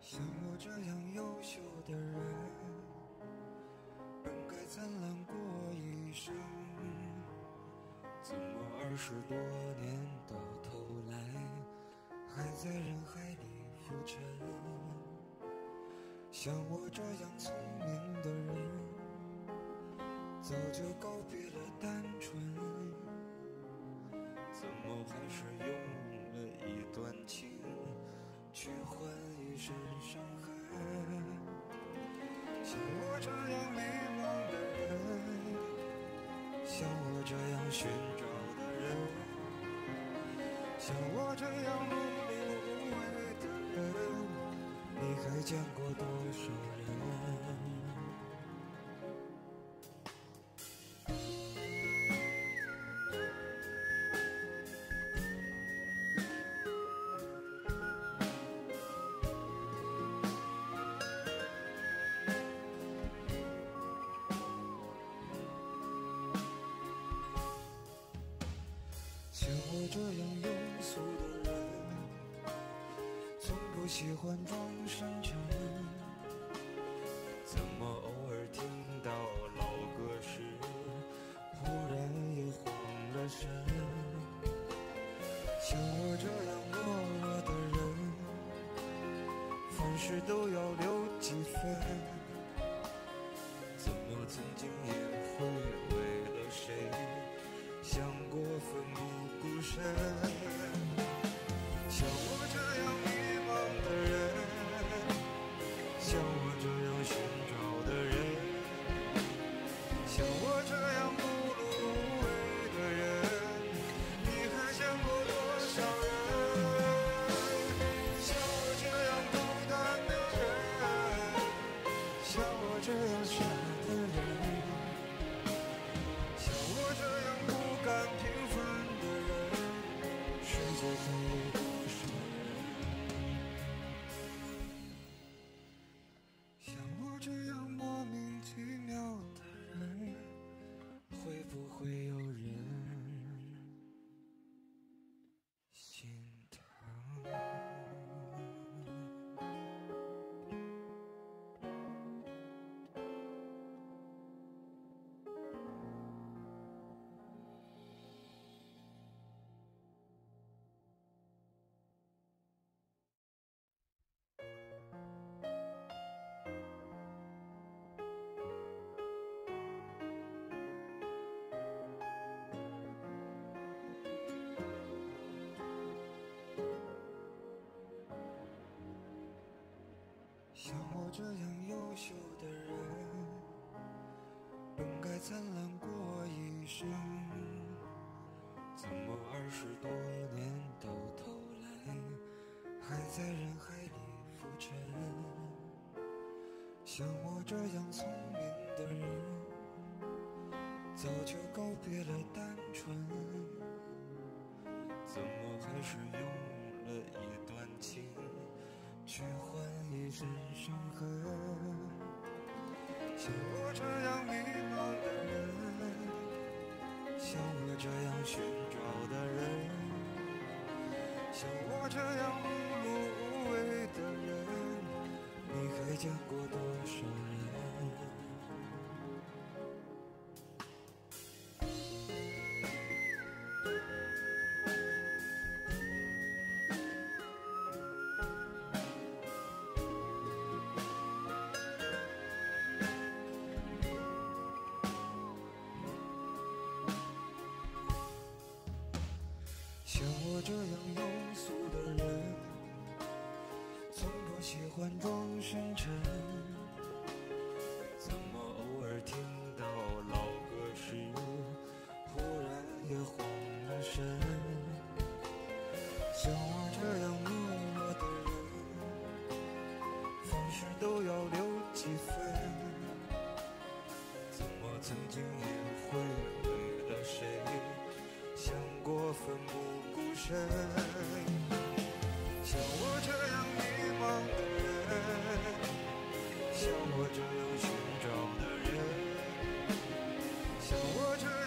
像我这样优秀的人，本该灿烂过一生，怎么20多年到头来，还在人海里浮沉？像我这样聪明的人，早就告别了单纯，怎么还是用了一段情，去换一身伤痕？像我这样迷茫的人，像我这样寻找的人，像我这样碌碌无为的人，你还见过多少人？像我这样庸俗的人，从不喜欢装深沉，怎么偶尔听到老歌时，忽然也慌了神？像我这样懦弱的人，凡事都要留几分，怎么曾经也会为了谁想过奋不顾身？像我这样迷茫的人，像我这样寻找的人，像我这样碌碌无为的人，你还见过多少人？像我这样孤单的人，像我这样傻的人，像我这样不甘平凡的人，世界上有多少人？像我这样莫名其妙的人，会不会有人心疼？像我这样优秀的人，本该灿烂过一生，怎么20多年到头来，还在人海里浮沉？像我这样聪明的人，早就告别了单纯，怎么还是用了一段情，去换一身伤痕？像我这样迷茫的人，像我这样寻找的人，像我这样碌碌无为的人，你还见过多少人？像我这样庸俗的人，从不喜欢装深沉，怎么偶尔听到老歌时，忽然也慌了神？像我这样懦弱的人，凡事都要留几分，怎么曾经也会为了谁想过奋不顾身？像我这样迷茫的人，像我这样寻找的人，像我这